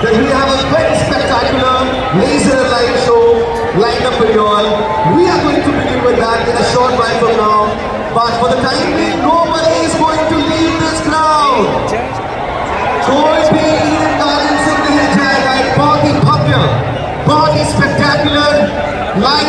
that we have a very spectacular laser light show lined up for you all. We are going to begin with that in a short while from now. But for the time being, nobody is going to leave this ground. कोई भी Eden garden से नहीं जाएगा. एक बहुत ही भव्य, बहुत ही spectacular light